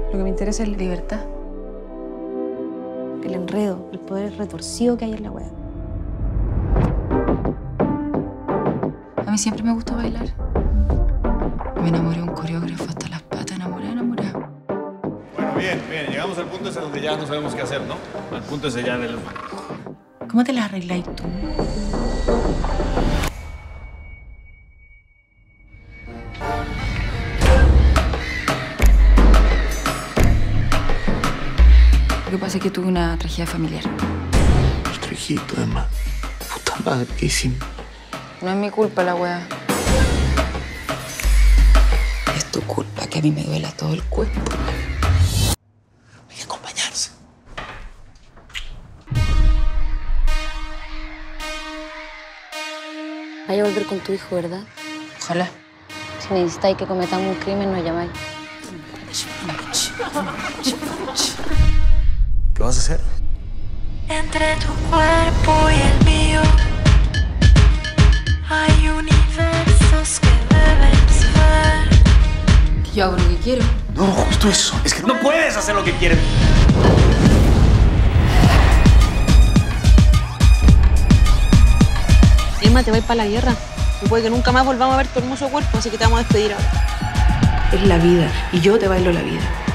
Lo que me interesa es la libertad. El enredo, el poder retorcido que hay en la wea. A mí siempre me gustó bailar. Me enamoré de un coreógrafo hasta las patas, enamorada. Bueno, bien. Llegamos al punto ese donde ya no sabemos qué hacer, ¿no? Al punto ese ya del... ¿Cómo te las arregláis tú? Lo que pasa es que tuve una tragedia familiar. Nuestro hijito, Emma. Puta madre, ¿qué hicimos? No es mi culpa la wea. Es tu culpa que a mí me duela todo el cuerpo. Hay que acompañarse. Vaya a volver con tu hijo, ¿verdad? Ojalá. Si necesitáis que cometamos un crimen, nos llamáis. ¿Lo vas a hacer? Entre tu cuerpo y el mío hay universos que debes ver. Yo hago lo que quiero. No, justo eso. Es que no puedes hacer lo que quieres. Emma, te vas para la guerra. Y puede que nunca más volvamos a ver tu hermoso cuerpo, así que te vamos a despedir ahora. Es la vida y yo te bailo la vida.